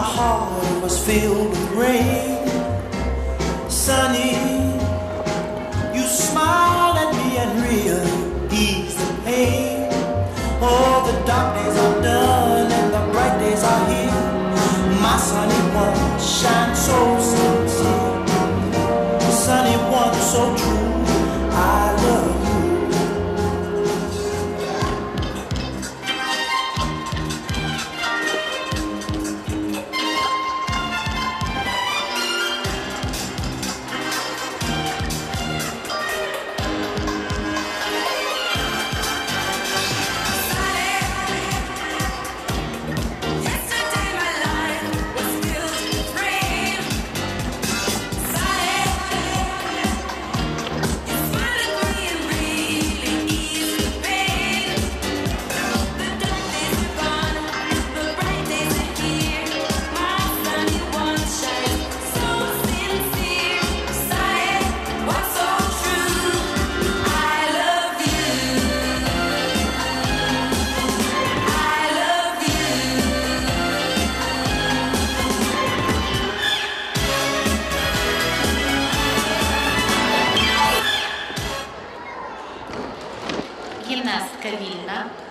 heart was filled with rain. Sunny, you smiled at me and really eased the pain. Oh, the dark days are done and the bright days are here. My sunny one shines so sincere. The sunny one so true. I love you. Гімнастка вільна.